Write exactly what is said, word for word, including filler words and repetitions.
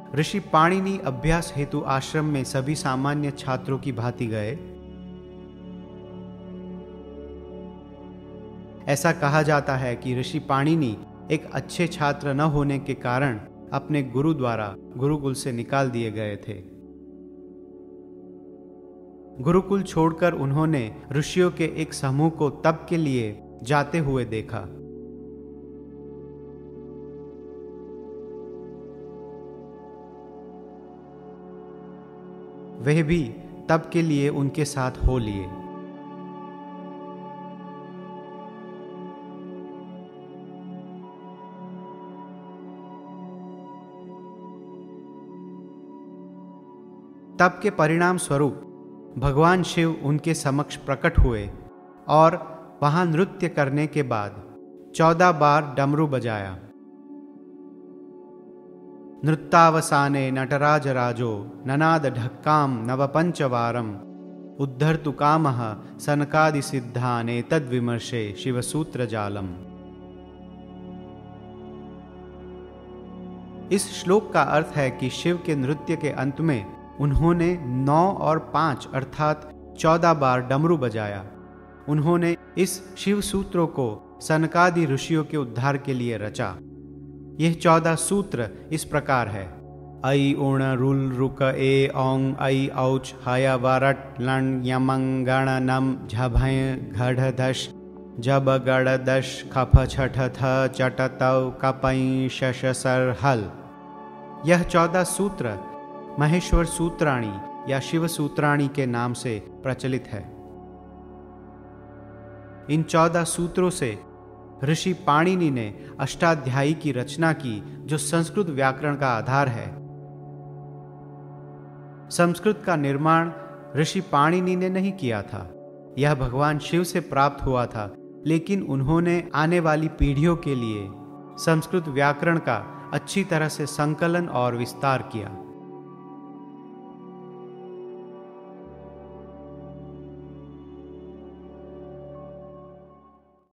ऋषि पाणिनि अभ्यास हेतु आश्रम में सभी सामान्य छात्रों की भांति गए। ऐसा कहा जाता है कि ऋषि पाणिनि एक अच्छे छात्र न होने के कारण अपने गुरु द्वारा गुरुकुल से निकाल दिए गए थे। गुरुकुल छोड़कर उन्होंने ऋषियों के एक समूह को तप के लिए जाते हुए देखा। वह भी तप के लिए उनके साथ हो लिए। तप के परिणाम स्वरूप भगवान शिव उनके समक्ष प्रकट हुए और वहां नृत्य करने के बाद चौदह बार डमरू बजाया। नृत्तावसाने नटराज राजो ननाद ढक्काम नवपंचवारम उद्धर्तु कामः सनकादि सिद्धाने तद्विमर्शे शिवसूत्र जालम। इस श्लोक का अर्थ है कि शिव के नृत्य के अंत में उन्होंने नौ और पांच अर्थात चौदह बार डमरू बजाया। उन्होंने इस शिव सूत्रों को सनकादि ऋषियों के उद्धार के लिए रचा। यह चौदह सूत्र इस प्रकार है। ऐ उण रुल रुक ए औंग ऐ औच हय वरट लं यमंग गण नम झभय घढ़ धश जब गड़ दश खफ छठ थ चट तव कपई शश सर हल। यह चौदह सूत्र महेश्वर सूत्राणी या शिव सूत्राणी के नाम से प्रचलित है। इन चौदह सूत्रों से ऋषि पाणिनि ने अष्टाध्यायी की रचना की, जो संस्कृत व्याकरण का आधार है। संस्कृत का निर्माण ऋषि पाणिनि ने नहीं किया था, यह भगवान शिव से प्राप्त हुआ था, लेकिन उन्होंने आने वाली पीढ़ियों के लिए संस्कृत व्याकरण का अच्छी तरह से संकलन और विस्तार किया।